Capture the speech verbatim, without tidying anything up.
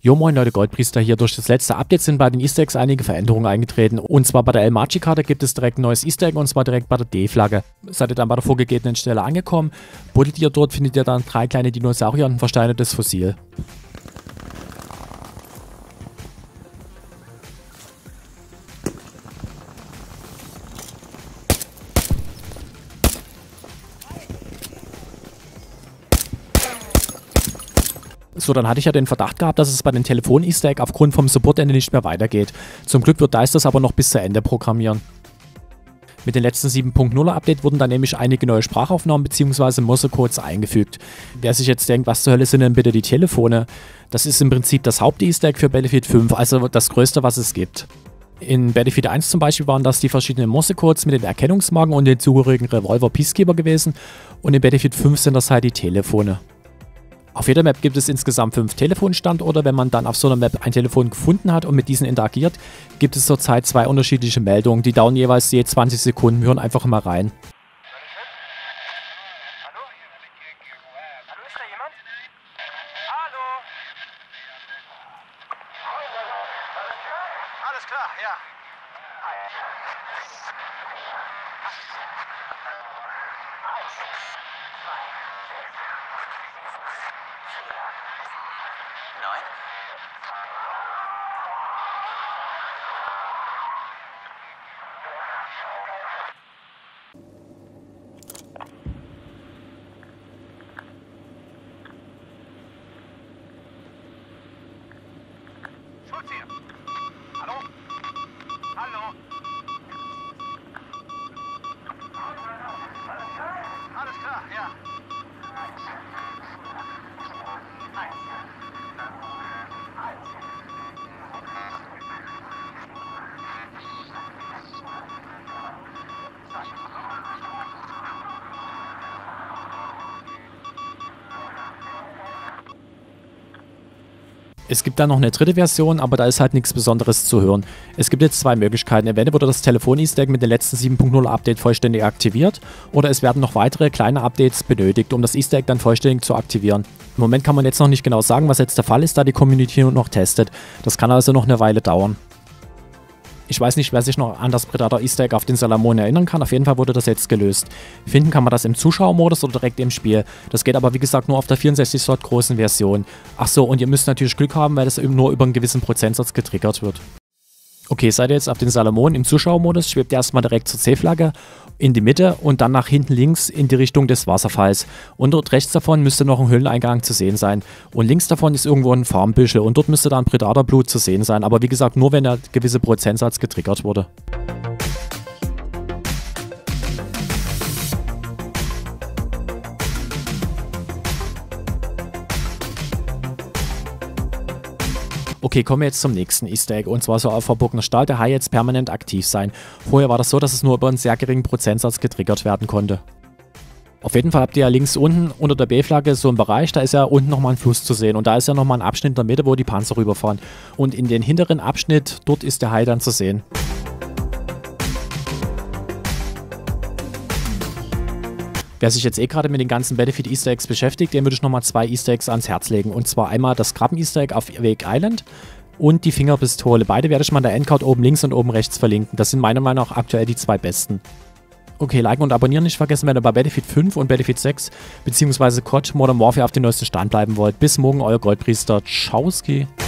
Jo moin Leute, Goldpriester hier. Durch das letzte Update sind bei den Easter Eggs einige Veränderungen eingetreten. Und zwar bei der El Machi-Karte gibt es direkt ein neues Easter Egg und zwar direkt bei der D-Flagge. Seid ihr dann bei der vorgegebenen Stelle angekommen, buddelt ihr dort, findet ihr dann drei kleine Dinosaurier und ein versteinertes Fossil. So, dann hatte ich ja den Verdacht gehabt, dass es bei den Telefon-Easter Egg aufgrund vom Support-Ende nicht mehr weitergeht. Zum Glück wird Dice das aber noch bis zu Ende programmieren. Mit dem letzten sieben Punkt null Update wurden dann nämlich einige neue Sprachaufnahmen bzw. Morse-Codes eingefügt. Wer sich jetzt denkt, was zur Hölle sind denn bitte die Telefone? Das ist im Prinzip das Haupt-Easter Egg für Battlefield fünf, also das größte, was es gibt. In Battlefield eins zum Beispiel waren das die verschiedenen Morse-Codes mit den Erkennungsmarken und den zugehörigen Revolver Peacekeeper gewesen und in Battlefield fünf sind das halt die Telefone. Auf jeder Map gibt es insgesamt fünf Telefonstandorte. Wenn man dann auf so einer Map ein Telefon gefunden hat und mit diesen interagiert, gibt es zurzeit zwei unterschiedliche Meldungen. Die dauern jeweils je zwanzig Sekunden. Wir hören einfach mal rein. Hallo? Hallo, ist da jemand? Hallo? Alles klar, ja. Nein. Schutz hier. Hallo? Hallo? Alles klar, ja. Es gibt dann noch eine dritte Version, aber da ist halt nichts Besonderes zu hören. Es gibt jetzt zwei Möglichkeiten. Entweder wurde das Telefon-Easter Egg mit dem letzten sieben Punkt null Update vollständig aktiviert oder es werden noch weitere kleine Updates benötigt, um das Easter Egg dann vollständig zu aktivieren. Im Moment kann man jetzt noch nicht genau sagen, was jetzt der Fall ist, da die Community noch testet. Das kann also noch eine Weile dauern. Ich weiß nicht, wer sich noch an das Predator Easter Egg auf den Salamon erinnern kann. Auf jeden Fall wurde das jetzt gelöst. Finden kann man das im Zuschauermodus oder direkt im Spiel. Das geht aber wie gesagt nur auf der vierundsechzig Slot großen Version. Achso, und ihr müsst natürlich Glück haben, weil das eben nur über einen gewissen Prozentsatz getriggert wird. Okay, seid ihr jetzt auf den Salamon im Zuschauermodus, schwebt ihr erstmal direkt zur C-Flagge in die Mitte und dann nach hinten links in die Richtung des Wasserfalls. Und dort rechts davon müsste noch ein Höhleneingang zu sehen sein. Und links davon ist irgendwo ein Farmbüschel und dort müsste dann Predator-Blut zu sehen sein. Aber wie gesagt, nur wenn der gewisse Prozentsatz getriggert wurde. Okay, kommen wir jetzt zum nächsten Easter Egg und zwar soll auf verborgener Stahl der Hai jetzt permanent aktiv sein. Vorher war das so, dass es nur über einen sehr geringen Prozentsatz getriggert werden konnte. Auf jeden Fall habt ihr ja links unten unter der B-Flagge so einen Bereich, da ist ja unten nochmal ein Fluss zu sehen und da ist ja nochmal ein Abschnitt in der Mitte, wo die Panzer rüberfahren. Und in den hinteren Abschnitt, dort ist der Hai dann zu sehen. Wer sich jetzt eh gerade mit den ganzen Battlefield Easter Eggs beschäftigt, dem würde ich nochmal zwei Easter Eggs ans Herz legen. Und zwar einmal das Krabben Easter Egg auf Wake Island und die Fingerpistole. Beide werde ich mal in der Endcard oben links und oben rechts verlinken. Das sind meiner Meinung nach aktuell die zwei besten. Okay, liken und abonnieren nicht vergessen, wenn ihr bei Battlefield fünf und Battlefield sechs bzw. C O D Modern Warfare auf dem neuesten Stand bleiben wollt. Bis morgen, euer Goldpriester. Tschauski.